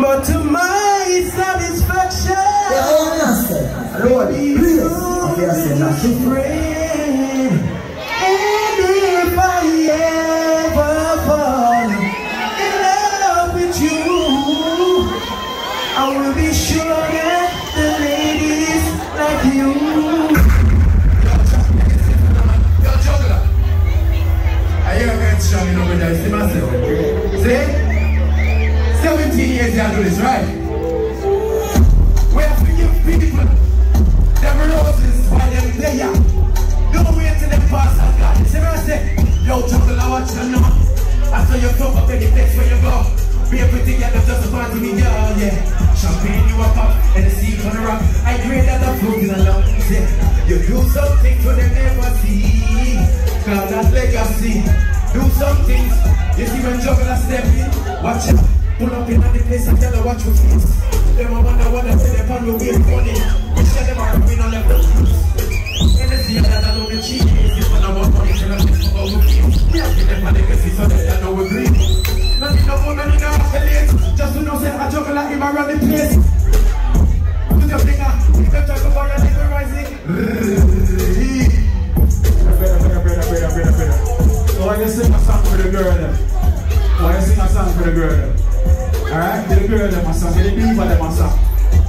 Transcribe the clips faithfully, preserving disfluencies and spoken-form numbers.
but to my satisfaction. Yeah, I understand. Lord, please. Okay, I said that. Friend, and if I ever fall in love with you, I will be sure that the ladies like you. Yo, juggler. I hear a very strong, you know, but I see myself. See? seventeen years you do this, right? We have to give people them roses while they're there. Don't wait till them pass out, God. See what I say? Yo, juggler, watch them now. After you talk up any place where you go, be everything that just a party me, girl, yeah. Champagne you up up, and the sea on the rock. I pray that the fruit in the lungs, yeah. You do something for them never see. Cause that legacy. Do some things. You see when juggler step in, watch out. Pull up in the place and tell her watch your face. Them a wonder what they say they pan with way money. We share them out, we don't let them lose. And they see that I know the cheese. This one I want money, tell them this for our game. We have to give them a legacy so that they know we're green. Nothing no woman in our affiliates. Just to know say I juggle like him around the place. Put your finger, you can talk about your nigga rising. Better, better, better, better, better, better. So why you sing a song for the girl then? Why you sing a song for the girl then? Alright, get the girl them a song, get the diva them a song.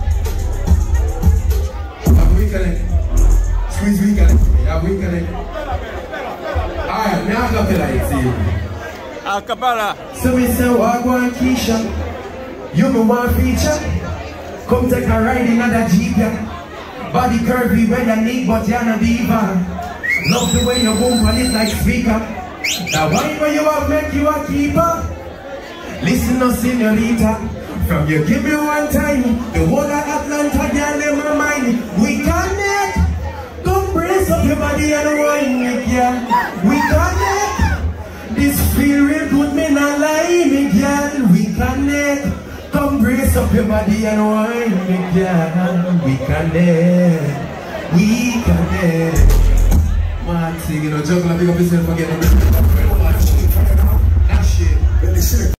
Have we connect? Squeeze we connect. Have we connect? Alright, me a cappella it see you. A cappella. So we say walk one Keisha, you me want feature. Come take a ride in a Jeep, yeah. Body curvy when you need, but you're not diva. Love the way you boom on it like speaker. That wine when you have make you a keeper. Listen up, señorita. From you give me one time, the whole of Atlanta girl in my mind. We connect. Come brace up your body and wine me, girl. We connect. This feel real good, me not lie, me girl. We connect. Come brace up your body and wine me, girl. We connect. We connect. Man, sing, you know, juggler, big up yourself again. That shit.